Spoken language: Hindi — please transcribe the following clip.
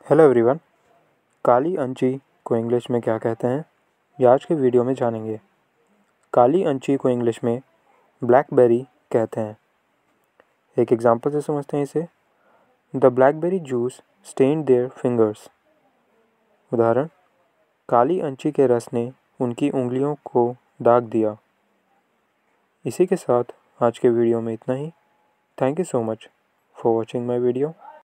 Hello everyone. काली अंची को इंग्लिश में क्या कहते हैं, ये आज के वीडियो में जानेंगे। काली अंची को इंग्लिश में ब्लैकबेरी कहते हैं। एक एग्जांपल से समझते हैं इसे। The blackberry juice stained their fingers. उदाहरण, काली अंची के रस ने उनकी उंगलियों को दाग दिया। इसी के साथ आज के वीडियो में इतना ही। Thank you so much for watching my video.